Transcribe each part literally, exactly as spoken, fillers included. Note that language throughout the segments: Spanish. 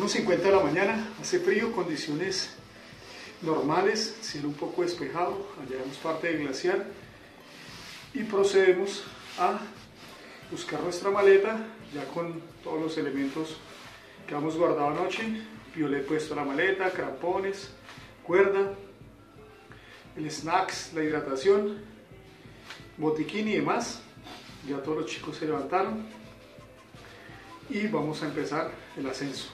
uno cincuenta de la mañana, hace frío, condiciones normales, cielo un poco despejado, allá vemos parte del glaciar y procedemos a buscar nuestra maleta ya con todos los elementos que hemos guardado anoche. Violet puesto la maleta, crampones, cuerda, el snacks, la hidratación, botiquín y demás. Ya todos los chicos se levantaron y vamos a empezar el ascenso.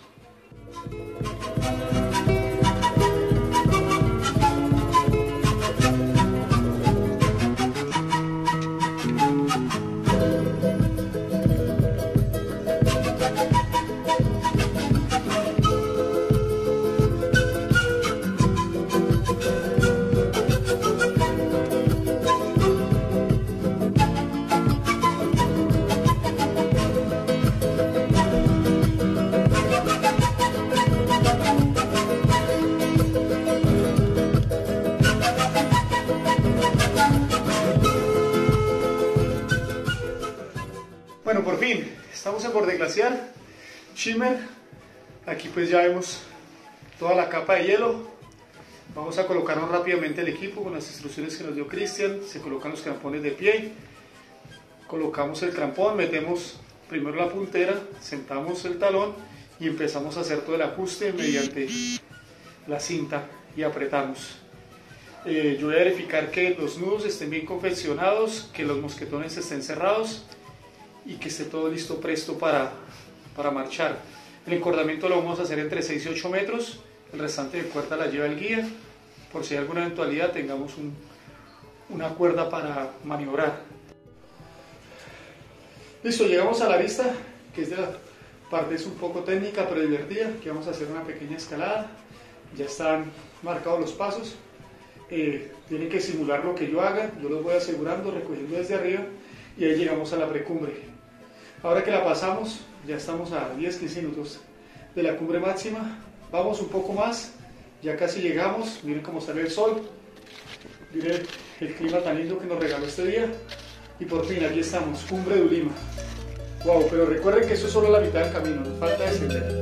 Bueno, por fin, estamos en borde glaciar, Shimmer. Aquí pues ya vemos toda la capa de hielo. Vamos a colocarnos rápidamente el equipo con las instrucciones que nos dio Cristian. Se colocan los crampones de pie, colocamos el crampón, metemos primero la puntera, sentamos el talón y empezamos a hacer todo el ajuste mediante la cinta y apretamos. Eh, yo voy a verificar que los nudos estén bien confeccionados, que los mosquetones estén cerrados y que esté todo listo, presto para, para marchar. El encordamiento lo vamos a hacer entre seis y ocho metros, el restante de cuerda la lleva el guía, por si hay alguna eventualidad tengamos un, una cuerda para maniobrar. Listo, llegamos a la vista, que es de la parte es un poco técnica pero divertida, que vamos a hacer una pequeña escalada. Ya están marcados los pasos, eh, tienen que simular lo que yo haga, yo los voy asegurando, recogiendo desde arriba y ahí llegamos a la precumbre. Ahora que la pasamos, ya estamos a diez a quince minutos de la cumbre máxima. Vamos un poco más, ya casi llegamos. Miren cómo sale el sol, miren el clima tan lindo que nos regaló este día. Y por fin, aquí estamos, cumbre de Ulima. Wow, pero recuerden que eso es solo la mitad del camino, nos falta descender.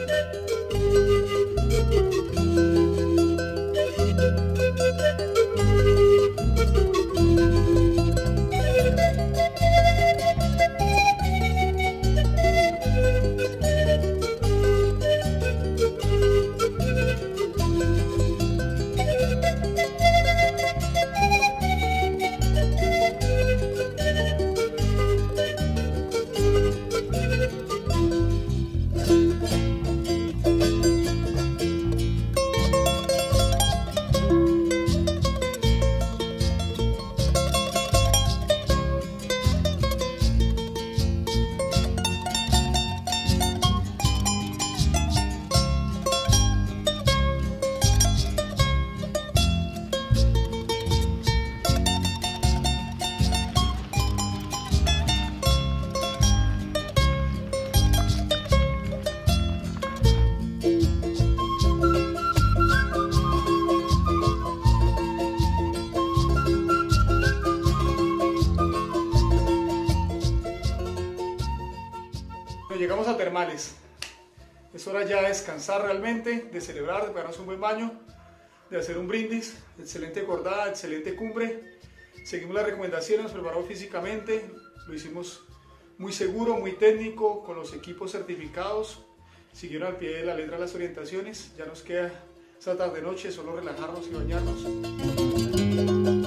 Llegamos a termales, es hora ya de descansar realmente, de celebrar, de pegarnos un buen baño, de hacer un brindis. Excelente acordada, excelente cumbre, seguimos las recomendaciones, nos preparamos físicamente, lo hicimos muy seguro, muy técnico, con los equipos certificados, siguieron al pie de la letra las orientaciones. Ya nos queda esta tarde noche solo relajarnos y bañarnos.